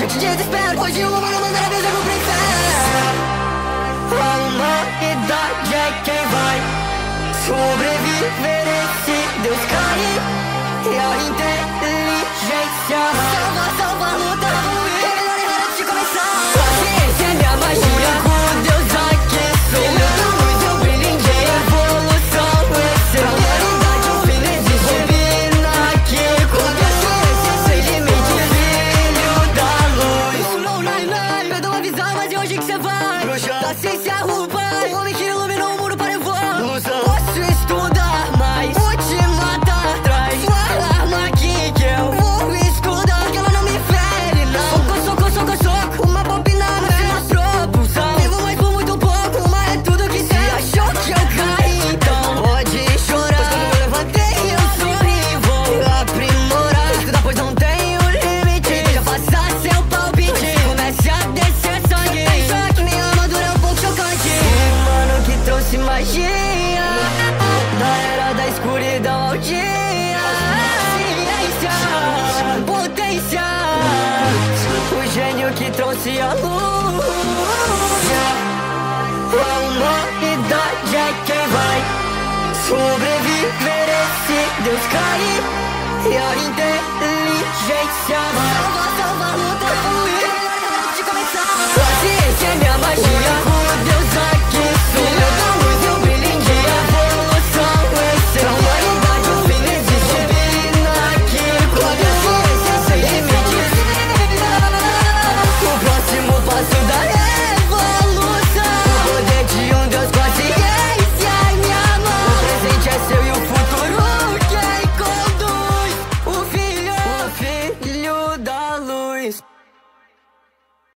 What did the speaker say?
te desespero. Hoje uma mano manda a vez eu vou pro inferno. A humanidade é quem vai sobreviver esse Deus cair. E a inteligência salva a luta. É melhor e hora de começar. Paciência é minha magia, com Deus aqui sou eu. Luz eu brilho em dia, evolução excelente. Humanidade o fim não existe. Rovina aqui com paciência sem limite. Filho da luz. Não, perdão avisar, mas é hoje que cê vai. Paciência roubar, o homem que iluminou o mundo para levar. Posso estudar, mas vou te matar atrás. Sua arma aqui que eu vou escudar, que ela não me fere, não. Soco, uma bobina, mas se mostrou pulsão. Vivo mais por muito pouco, mas é tudo que cê achou que eu caí. Então pode chorar, pois quando eu levantei eu sorri. Vou aprimorar, estudar pois não tenho limite. Deixa passar seu palpite, comece a descer sangue. Tem choque, minha armadura é um pouco chocante. Esse mano que trouxe magia da era da escuridão ao dia. Ciência, potência, o gênio que trouxe a luz. A humanidade é quem vai sobreviver esse Deus cair. E a inteligência vai